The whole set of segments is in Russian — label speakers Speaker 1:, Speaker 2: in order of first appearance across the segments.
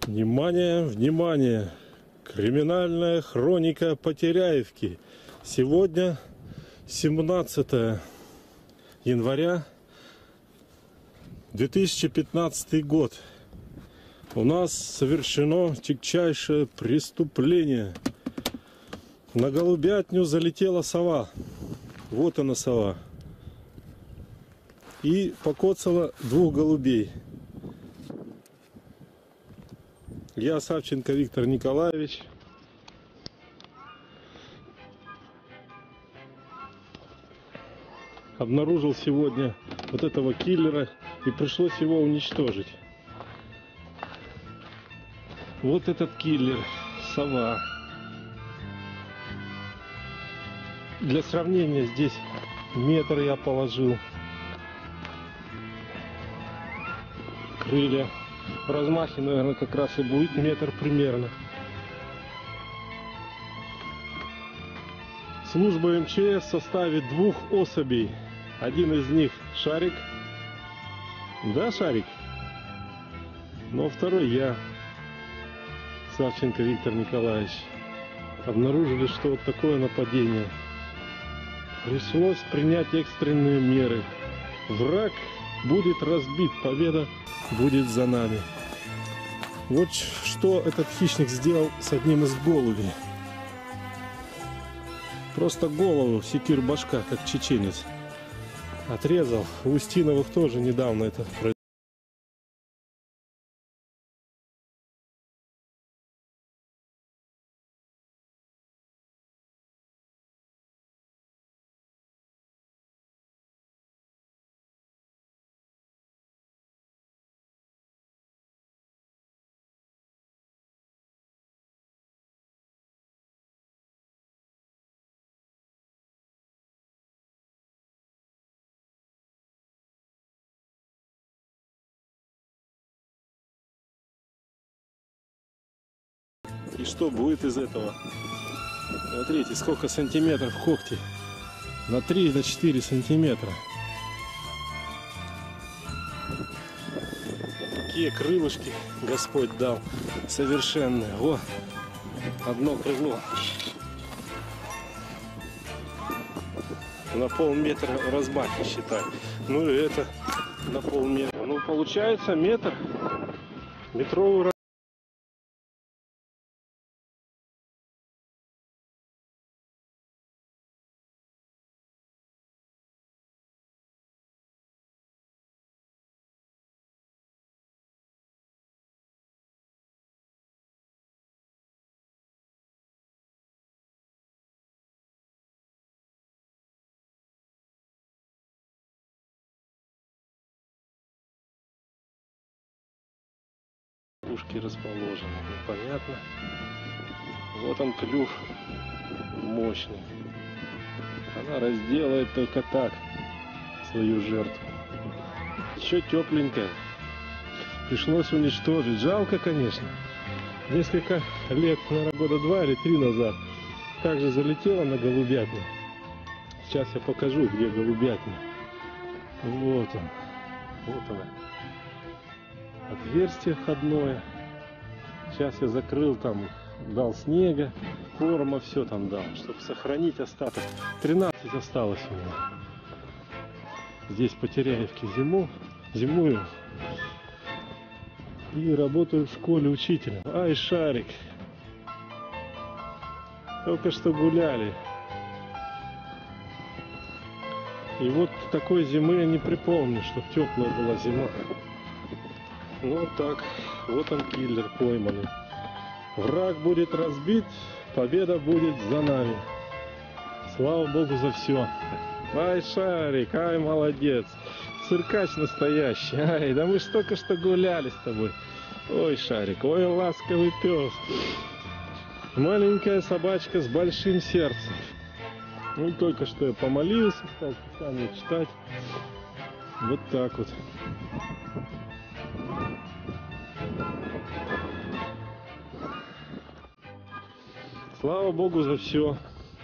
Speaker 1: Внимание, внимание! Криминальная хроника Потеряевки. Сегодня 17 января 2015 год. У нас совершено тягчайшее преступление. На голубятню залетела сова. Вот она, сова. И покоцала двух голубей. Я Савченко Виктор Николаевич. Обнаружил сегодня вот этого киллера и пришлось его уничтожить. Вот этот киллер, сова. Для сравнения, здесь метр я положил. Крылья. В размахе, наверное, как раз и будет метр примерно. Служба МЧС в составе двух особей. Один из них Шарик. Да, Шарик? Но второй я, Савченко Виктор Николаевич. Обнаружили, что вот такое нападение. Пришлось принять экстренные меры. Враг будет разбит, победа будет за нами. Вот что этот хищник сделал с одним из голубей. Просто голову, секир башка, как чеченец, отрезал. У Устиновых тоже недавно это произошло. И что будет из этого? Смотрите, сколько сантиметров когти. На 3-4 сантиметра. Какие крылышки Господь дал. Совершенные. О, одно крыло. На полметра в размахе, считай. Ну и это на полметра. Ну, получается метр. Метровый размах. Ушки расположены, непонятно. Вот он, клюв мощный. Она разделает только так свою жертву. Еще тепленькая. Пришлось уничтожить. Жалко, конечно. Несколько лет, наверное, года 2 или 3 назад, также залетела на голубятню. Сейчас я покажу, где голубятня. Вот он. Вот она. Отверстие входное. Сейчас я закрыл там, дал снега, корма, все там дал, чтобы сохранить остаток. 13 осталось у меня. Здесь Потеряевки зимую. И работаю в школе учителем. Ай, Шарик. Только что гуляли. И вот такой зимы я не припомню, чтобы теплая была зима. Ну вот так, вот он, киллер пойманный. Враг будет разбит, победа будет за нами. Слава Богу за все. Ай, Шарик, ай, молодец. Циркач настоящий. Ай, да мы ж только что гуляли с тобой. Ой, Шарик, ой, ласковый пес. Маленькая собачка с большим сердцем. Ну, только что я помолился, стал Писание читать. Вот так вот. Слава Богу за все.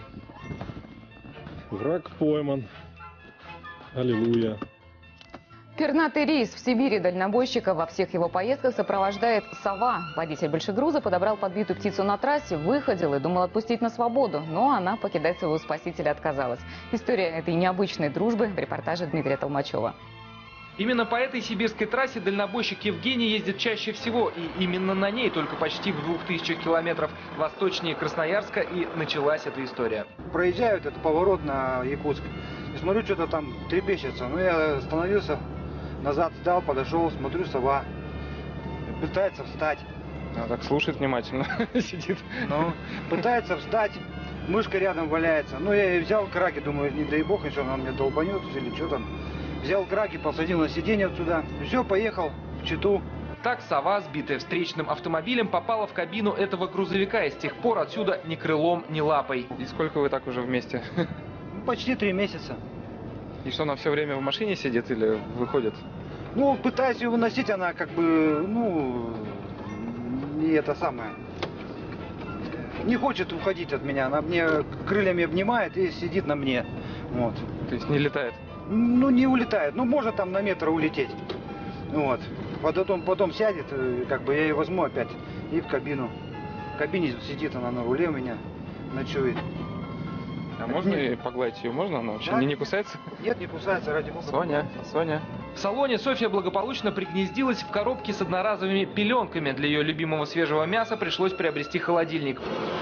Speaker 1: Враг пойман. Аллилуйя.
Speaker 2: Пернатый рейс в Сибири дальнобойщика во всех его поездках сопровождает сова. Водитель большегруза подобрал подбитую птицу на трассе, выходил и думал отпустить на свободу, но она покидать своего спасителя отказалась. История этой необычной дружбы в репортаже Дмитрия Толмачева.
Speaker 3: Именно по этой сибирской трассе дальнобойщик Евгений ездит чаще всего. И именно на ней, только почти в 2000 километров восточнее Красноярска, и началась эта история.
Speaker 4: Проезжаю этот поворот на Якутск. И смотрю, что-то там трепещется. Ну, я остановился, назад сдал, подошел, смотрю, сова. Пытается встать.
Speaker 5: Она так слушает внимательно, сидит.
Speaker 4: Ну, пытается встать. Мышка рядом валяется. Ну, я и взял краги, думаю, не дай бог, еще она мне долбанет или что там. Взял краги, посадил на сиденье вот сюда. И все, поехал в Читу.
Speaker 3: Так сова, сбитая встречным автомобилем, попала в кабину этого грузовика. И с тех пор отсюда ни крылом, ни лапой.
Speaker 5: И сколько вы так уже вместе?
Speaker 4: Ну, почти 3 месяца.
Speaker 5: И что, она все время в машине сидит или выходит?
Speaker 4: Ну, пытаюсь ее выносить, она как бы, ну, не это самое. Не хочет уходить от меня. Она мне крыльями обнимает и сидит на мне. Вот.
Speaker 5: То есть не летает?
Speaker 4: Ну, не улетает. Ну, может там на метр улететь. Вот. Потом сядет, как бы я ее возьму опять и в кабину. В кабине сидит она на руле у меня, ночует.
Speaker 5: А можно и погладить ее? Можно? Она вообще
Speaker 4: Да.
Speaker 5: не кусается?
Speaker 4: Нет, не кусается, ради бога.
Speaker 5: Соня, Соня.
Speaker 3: В салоне Софья благополучно пригнездилась в коробке с одноразовыми пеленками. Для ее любимого свежего мяса пришлось приобрести холодильник.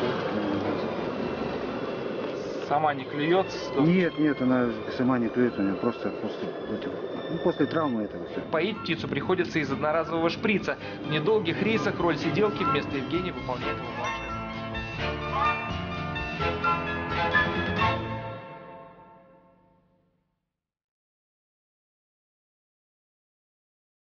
Speaker 5: Сама не клюет?
Speaker 4: Нет, она сама не клюет у меня, просто после травмы этого все.
Speaker 3: Поить птицу приходится из одноразового шприца. В недолгих рейсах роль сиделки вместо Евгения выполняет его младший.